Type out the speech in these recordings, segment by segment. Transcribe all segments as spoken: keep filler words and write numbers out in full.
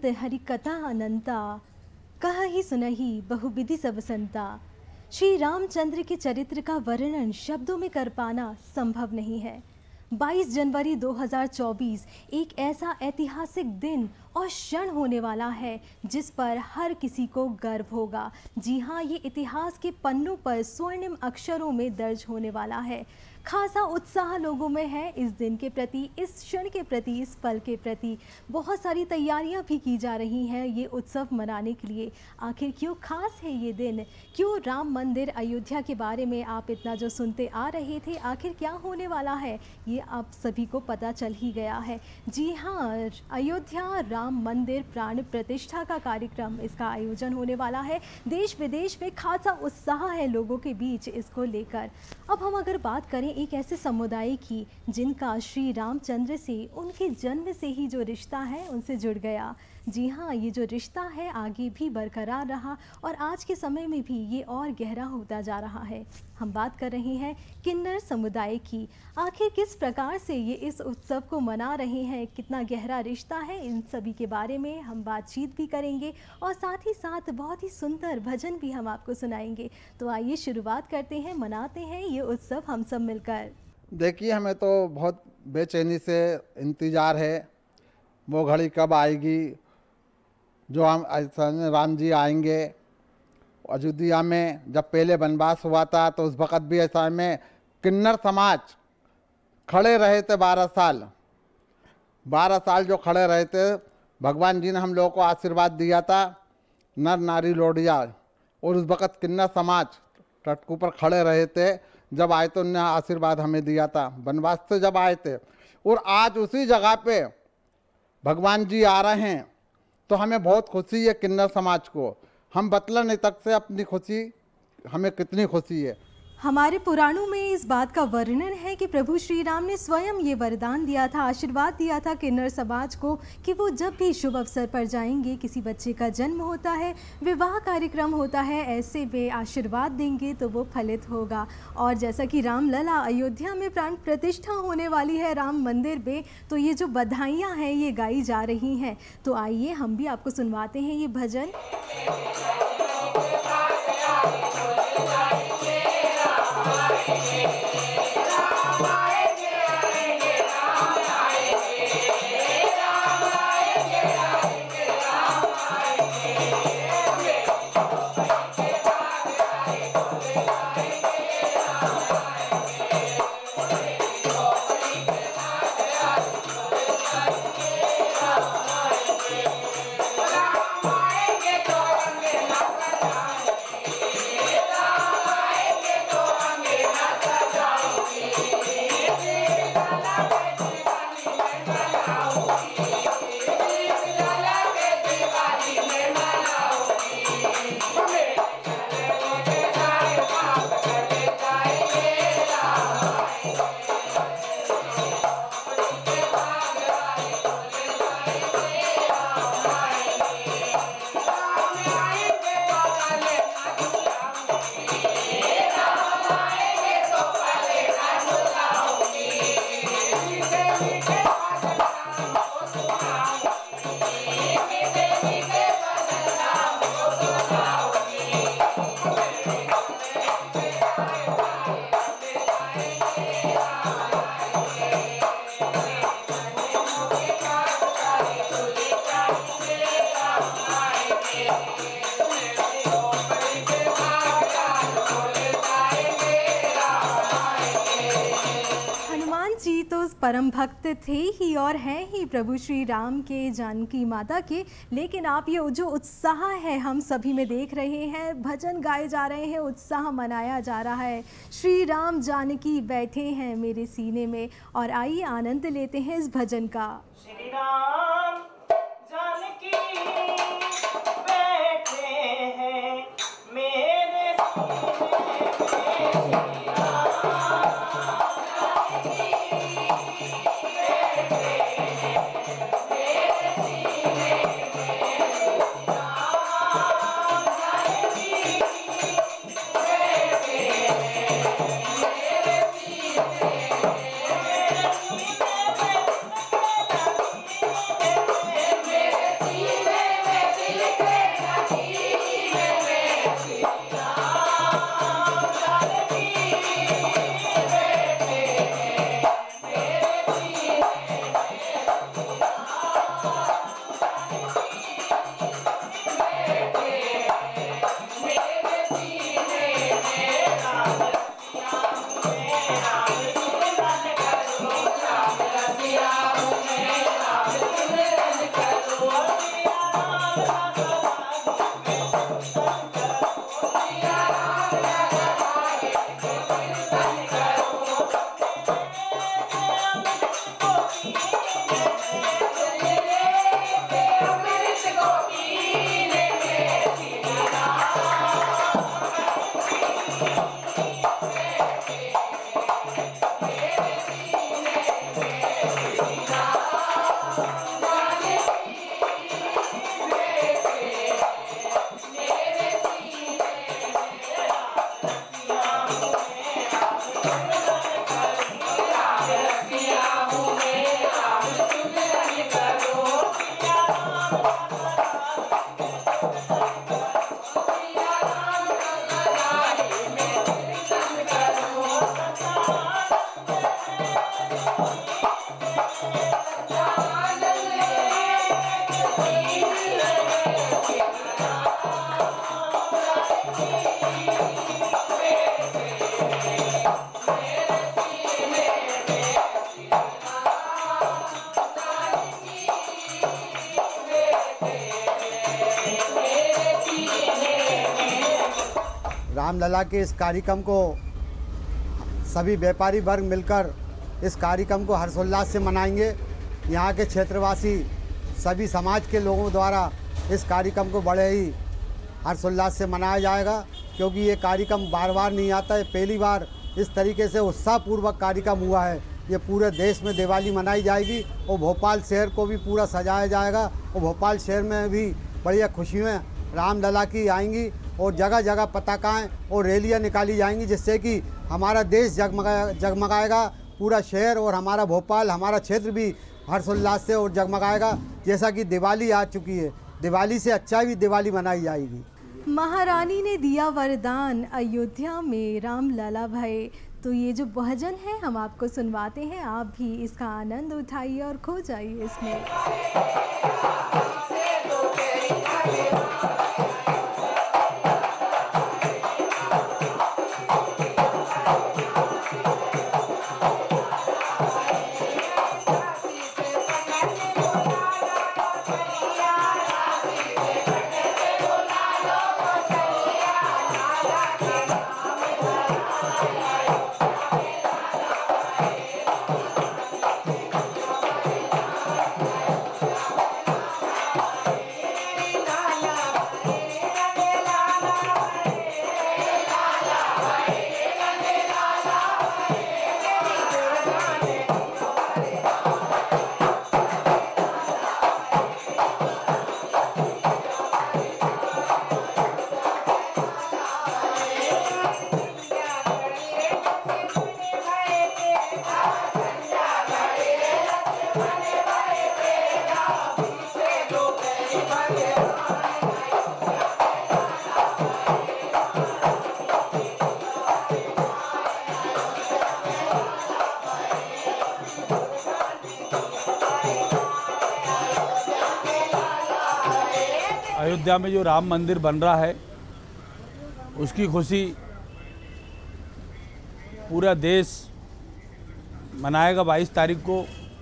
अनंत हरि कथा अनंता, कह ही सुनहि बहुविधि सब संता। श्री रामचंद्र के चरित्र का वर्णन शब्दों में कर पाना संभव नहीं है। बाईस जनवरी दो हज़ार चौबीस एक ऐसा ऐतिहासिक दिन और क्षण होने वाला है जिस पर हर किसी को गर्व होगा। जी हाँ, ये इतिहास के पन्नों पर स्वर्णिम अक्षरों में दर्ज होने वाला है। खासा उत्साह लोगों में है इस दिन के प्रति, इस क्षण के प्रति, इस पल के प्रति। बहुत सारी तैयारियां भी की जा रही हैं ये उत्सव मनाने के लिए। आखिर क्यों खास है ये दिन, क्यों राम मंदिर अयोध्या के बारे में आप इतना जो सुनते आ रहे थे, आखिर क्या होने वाला है ये आप सभी को पता चल ही गया है। जी हाँ, अयोध्या राम मंदिर प्राण प्रतिष्ठा का कार्यक्रम, इसका आयोजन होने वाला है। देश विदेश में खासा उत्साह है लोगों के बीच इसको लेकर। अब हम अगर बात करें एक ऐसे समुदाय की जिनका श्री रामचंद्र से, उनके जन्म से ही जो रिश्ता है उनसे जुड़ गया। जी हाँ, ये जो रिश्ता है आगे भी बरकरार रहा और आज के समय में भी ये और गहरा होता जा रहा है। हम बात कर रहे हैं किन्नर समुदाय की। आखिर किस प्रकार से ये इस उत्सव को मना रहे हैं, कितना गहरा रिश्ता है, इन सभी के बारे में हम बातचीत भी करेंगे और साथ ही साथ बहुत ही सुंदर भजन भी हम आपको सुनाएंगे। तो आइए शुरुआत करते हैं, मनाते हैं ये उत्सव हम सब मिलकर। देखिए, हमें तो बहुत बेचैनी से इंतज़ार है वो घड़ी कब आएगी जो हम राम जी आएंगे। अयोध्या में जब पहले वनवास हुआ था तो उस वक़्त भी ऐसा में किन्नर समाज खड़े रहे थे बारह साल बारह साल जो खड़े रहे थे। भगवान जी ने हम लोगों को आशीर्वाद दिया था, नर नारी लोढ़िया, और उस वक़्त किन्नर समाज टटकू पर खड़े रहे थे। जब आए तो उन्होंने आशीर्वाद हमें दिया था वनवास से जब आए थे। और आज उसी जगह पे भगवान जी आ रहे हैं तो हमें बहुत खुशी है। किन्नर समाज को हम बतला नहीं सकते अपनी खुशी, हमें कितनी खुशी है। हमारे पुराणों में इस बात का वर्णन है कि प्रभु श्री राम ने स्वयं ये वरदान दिया था, आशीर्वाद दिया था किन्नर समाज को कि वो जब भी शुभ अवसर पर जाएंगे, किसी बच्चे का जन्म होता है, विवाह कार्यक्रम होता है, ऐसे वे आशीर्वाद देंगे तो वो फलित होगा। और जैसा कि रामलला अयोध्या में प्राण प्रतिष्ठा होने वाली है राम मंदिर में, तो ये जो बधाइयाँ हैं ये गाई जा रही हैं। तो आइए हम भी आपको सुनवाते हैं ये भजन। परम भक्त थे ही और हैं ही प्रभु श्री राम के, जानकी माता के। लेकिन आप ये जो उत्साह है हम सभी में देख रहे हैं, भजन गाए जा रहे हैं, उत्साह मनाया जा रहा है। श्री राम जानकी बैठे हैं मेरे सीने में। और आइए आनंद लेते हैं इस भजन का। श्री राम जानकी बैठे हैं मेरे सीने में। रामलला के इस कार्यक्रम को सभी व्यापारी वर्ग मिलकर इस कार्यक्रम को हर्षोल्लास से मनाएंगे। यहाँ के क्षेत्रवासी सभी समाज के लोगों द्वारा इस कार्यक्रम को बड़े ही हर्षोल्लास से मनाया जाएगा, क्योंकि ये कार्यक्रम बार बार नहीं आता है। पहली बार इस तरीके से उत्साहपूर्वक कार्यक्रम हुआ है। ये पूरे देश में दिवाली मनाई जाएगी और भोपाल शहर को भी पूरा सजाया जाएगा और भोपाल शहर में भी बढ़िया खुशियाँ रामलला की आएंगी और जगह जगह पताकाएँ और रैलियाँ निकाली जाएंगी, जिससे कि हमारा देश जगमगा जगमगाएगा, पूरा शहर और हमारा भोपाल, हमारा क्षेत्र भी हर्षोल्लास से और जगमगाएगा। जैसा कि दिवाली आ चुकी है, दिवाली से अच्छा भी दिवाली मनाई जाएगी। महारानी ने दिया वरदान, अयोध्या में रामलला भये। तो ये जो भजन है हम आपको सुनवाते हैं, आप भी इसका आनंद उठाइए और खो जाइए इसमें। अयोध्या में जो राम मंदिर बन रहा है उसकी खुशी पूरा देश मनाएगा। बाईस तारीख को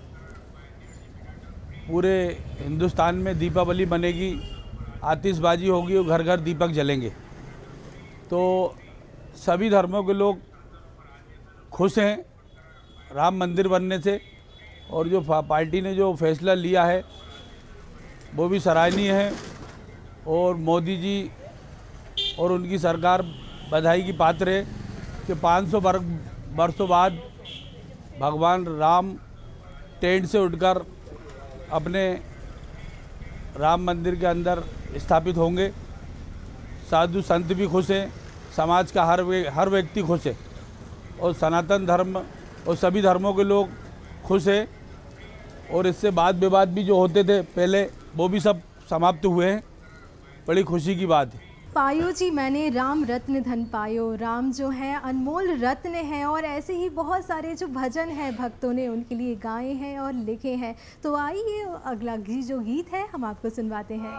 पूरे हिंदुस्तान में दीपावली बनेगी, आतिशबाजी होगी और घर घर दीपक जलेंगे। तो सभी धर्मों के लोग खुश हैं राम मंदिर बनने से, और जो पार्टी ने जो फैसला लिया है वो भी सराहनीय है। और मोदी जी और उनकी सरकार बधाई की पात्र है कि पाँच सौ वर्षों बाद भगवान राम टेंट से उठकर अपने राम मंदिर के अंदर स्थापित होंगे। साधु संत भी खुश हैं, समाज का हर वे, हर व्यक्ति खुश है, और सनातन धर्म और सभी धर्मों के लोग खुश हैं। और इससे वाद विवाद भी जो होते थे पहले वो भी सब समाप्त हुए हैं। बड़ी खुशी की बात है। पायो जी मैंने राम रत्न धन पायो। राम जो है अनमोल रत्न है, और ऐसे ही बहुत सारे जो भजन हैं भक्तों ने उनके लिए गाए हैं और लिखे हैं। तो आइए अगला गी जो गीत है हम आपको सुनवाते हैं।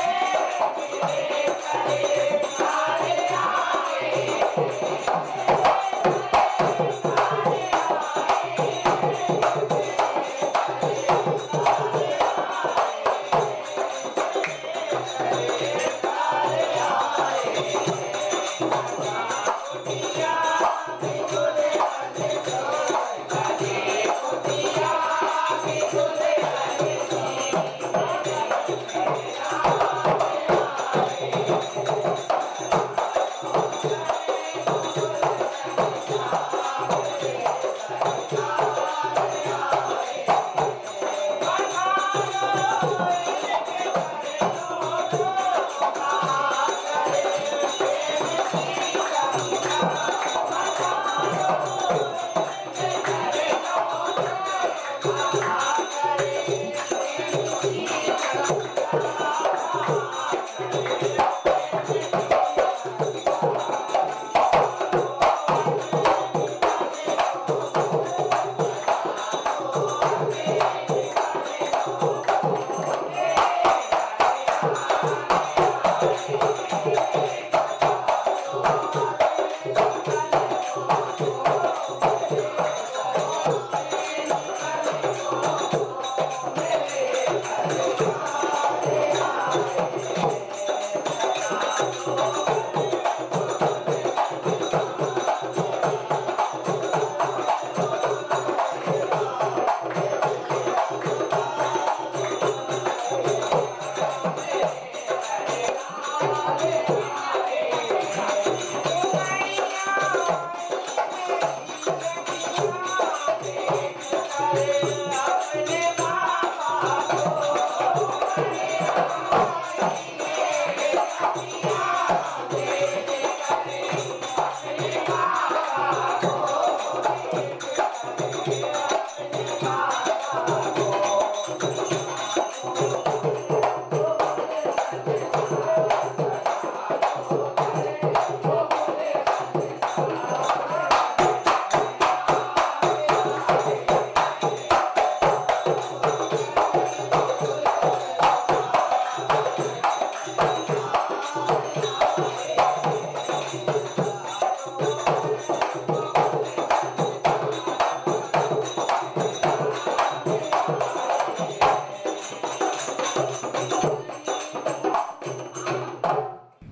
Thank you.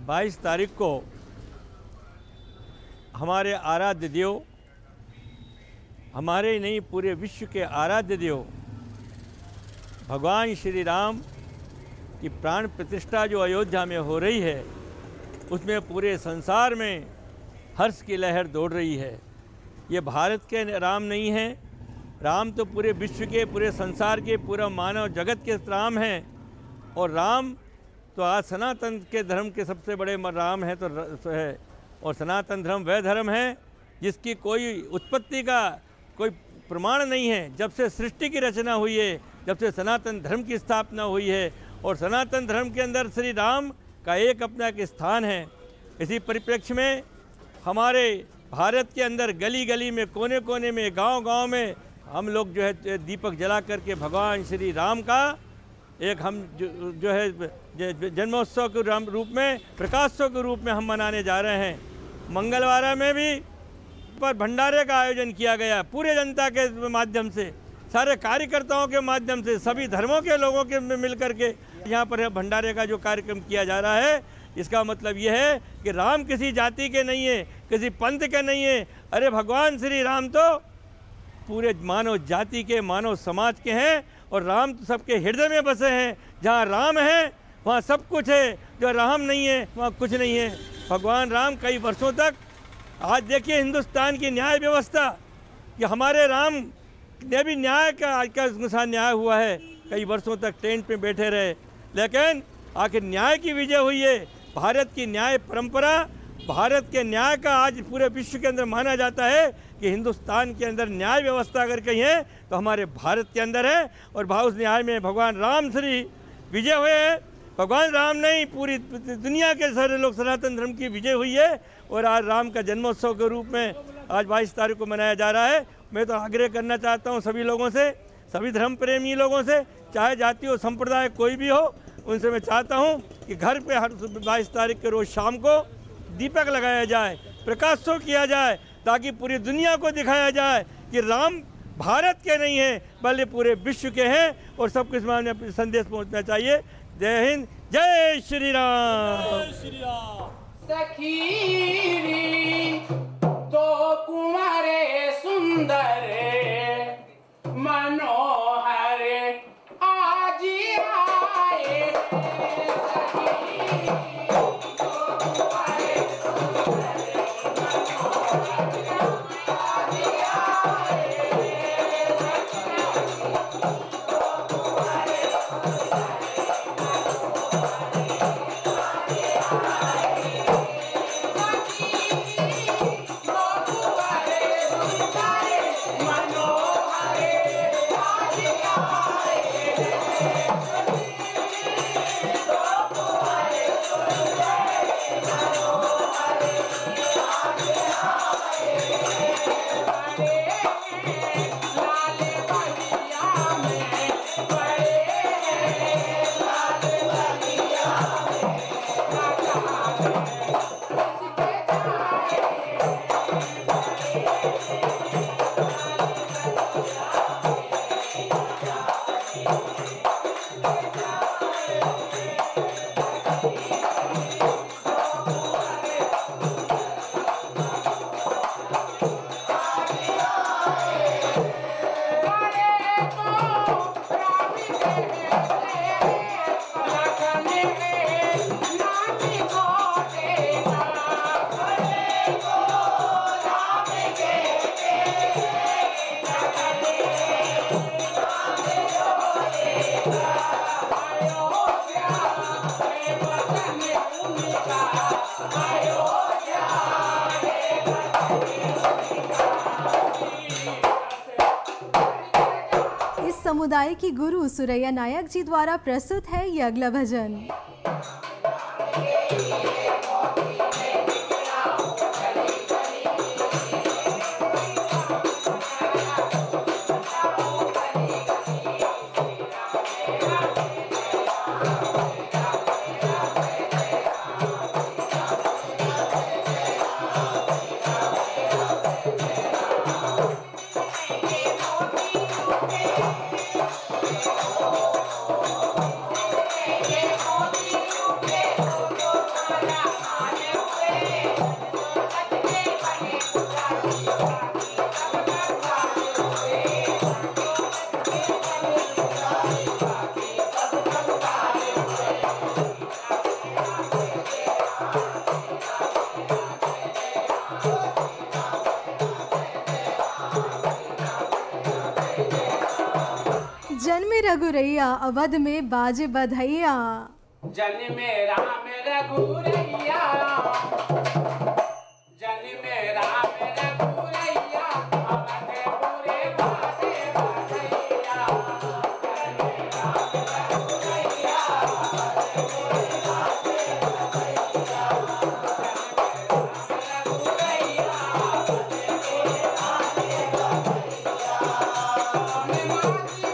बाईस तारीख को हमारे आराध्य देव, हमारे ही नहीं पूरे विश्व के आराध्य देव भगवान श्री राम की प्राण प्रतिष्ठा जो अयोध्या में हो रही है, उसमें पूरे संसार में हर्ष की लहर दौड़ रही है। ये भारत के राम नहीं हैं, राम तो पूरे विश्व के, पूरे संसार के, पूरा मानव जगत के राम हैं। और राम तो आज सनातन के धर्म के सबसे बड़े राम हैं तो है। और सनातन धर्म वह धर्म है जिसकी कोई उत्पत्ति का कोई प्रमाण नहीं है। जब से सृष्टि की रचना हुई है, जब से सनातन धर्म की स्थापना हुई है, और सनातन धर्म के अंदर श्री राम का एक अपना एक स्थान है। इसी परिप्रेक्ष्य में हमारे भारत के अंदर गली गली में, कोने कोने में, गांव गांव में हम लोग जो है दीपक जला करके भगवान श्री राम का एक हम जो, जो है जन्मोत्सव के राम रूप में, प्रकाशोत्सव के रूप में हम मनाने जा रहे हैं। मंगलवार में भी पर भंडारे का आयोजन किया गया, पूरे जनता के माध्यम से, सारे कार्यकर्ताओं के माध्यम से, सभी धर्मों के लोगों के मिल करके यहाँ पर भंडारे का जो कार्यक्रम किया जा रहा है। इसका मतलब यह है कि राम किसी जाति के नहीं है, किसी पंथ के नहीं है। अरे भगवान श्री राम तो पूरे मानव जाति के, मानव समाज के हैं। और राम तो सबके हृदय में बसे हैं। जहाँ राम है वहाँ सब कुछ है, जो राम नहीं है वहाँ कुछ नहीं है। भगवान राम कई वर्षों तक, आज देखिए हिंदुस्तान की न्याय व्यवस्था, कि हमारे राम ने भी न्याय का आज का अनुसार न्याय हुआ है। कई वर्षों तक टेंट पे बैठे रहे, लेकिन आखिर न्याय की विजय हुई है। भारत की न्याय परंपरा, भारत के न्याय का आज पूरे विश्व के अंदर माना जाता है कि हिंदुस्तान के अंदर न्याय व्यवस्था अगर कहीं है तो हमारे भारत के अंदर है। और उस न्याय में भगवान राम श्री विजय हुए हैं। भगवान राम नहीं, पूरी दुनिया के सारे लोग सनातन धर्म की विजय हुई है। और आज राम का जन्मोत्सव के रूप में आज बाईस तारीख को मनाया जा रहा है। मैं तो आग्रह करना चाहता हूँ सभी लोगों से, सभी धर्म प्रेमी लोगों से, चाहे जाति हो, संप्रदाय कोई भी हो, उनसे मैं चाहता हूँ कि घर पे हर बाईस तारीख के रोज़ शाम को दीपक लगाया जाए, प्रकाशोत्सव किया जाए, ताकि पूरी दुनिया को दिखाया जाए कि राम भारत के नहीं हैं बल्कि पूरे विश्व के हैं। और सब कुछ में संदेश पहुंचना चाहिए। जय हिंद, जय श्री राम। सखीरी तो कुंवरे सुंदर मनोहर आज आए। समुदाय की गुरु सुरैया नायक जी द्वारा प्रस्तुत है ये अगला भजन। Yeah. रघुरैया अवध में बाजे बधैया। जन्मे राम रघुरैया, जन्मे राम रघुरैया, अवधपुरे बाजे बधैया। जन्मे राम रघुरैया, अवधपुरे बाजे बधैया। जन्मे राम रघुरैया, अवधपुरे बाजे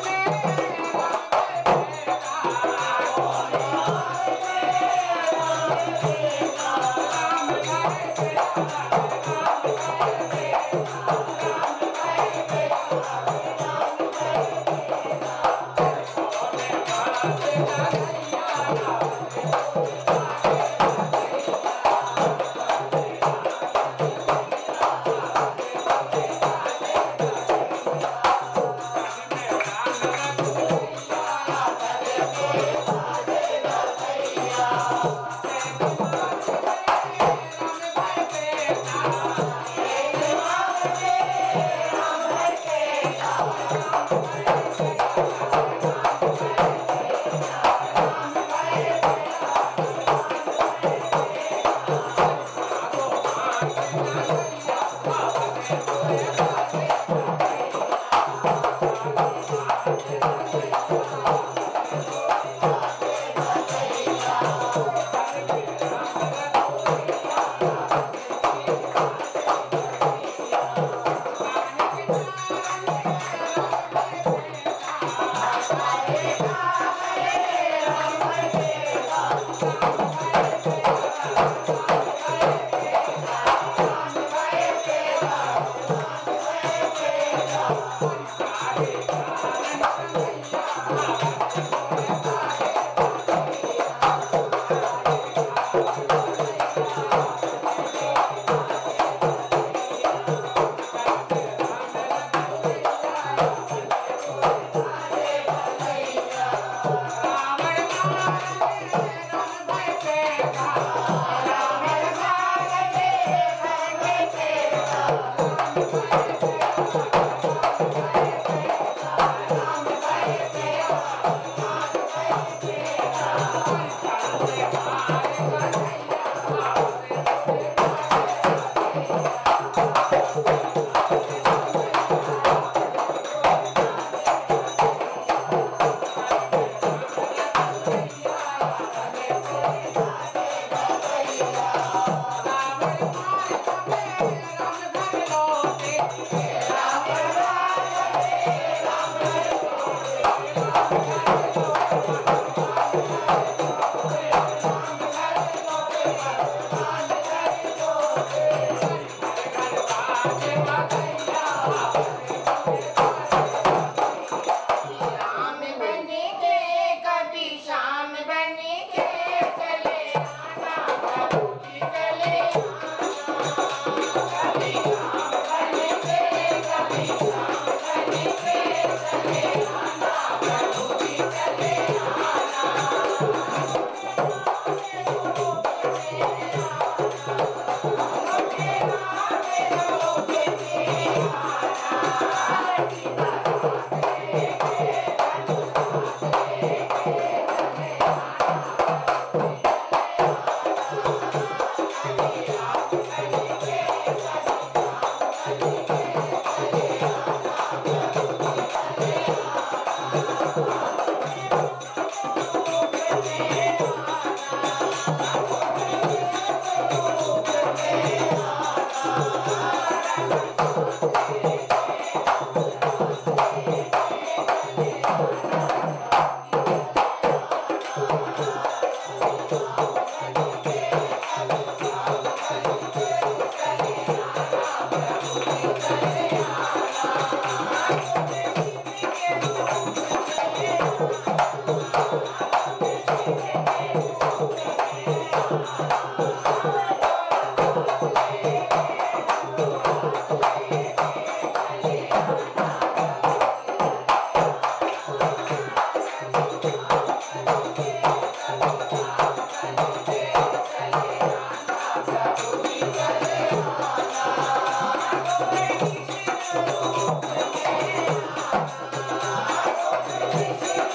Thank you.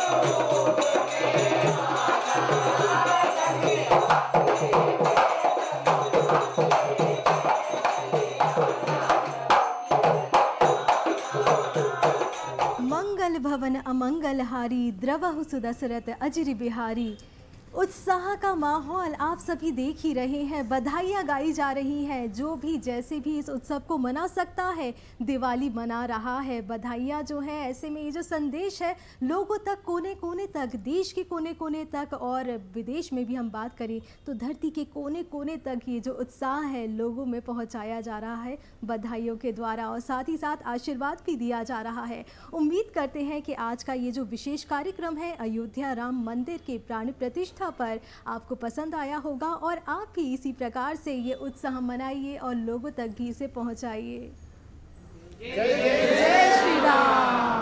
द्रवहु सुदशरथ अजिर बिहारी। उत्साह का माहौल आप सभी देख ही रहे हैं, बधाइयाँ गाई जा रही हैं। जो भी जैसे भी इस उत्सव को मना सकता है दिवाली मना रहा है। बधाइयाँ जो है, ऐसे में ये जो संदेश है लोगों तक, कोने कोने तक, देश के कोने कोने तक और विदेश में भी हम बात करें तो धरती के कोने कोने तक ये जो उत्साह है लोगों में पहुँचाया जा रहा है बधाइयों के द्वारा, और साथ ही साथ आशीर्वाद भी दिया जा रहा है। उम्मीद करते हैं कि आज का ये जो विशेष कार्यक्रम है अयोध्या राम मंदिर के प्राण प्रतिष्ठा पर आपको पसंद आया होगा और आप भी इसी प्रकार से ये उत्साह मनाइए और लोगों तक भी इसे पहुंचाइए। जय श्री राम।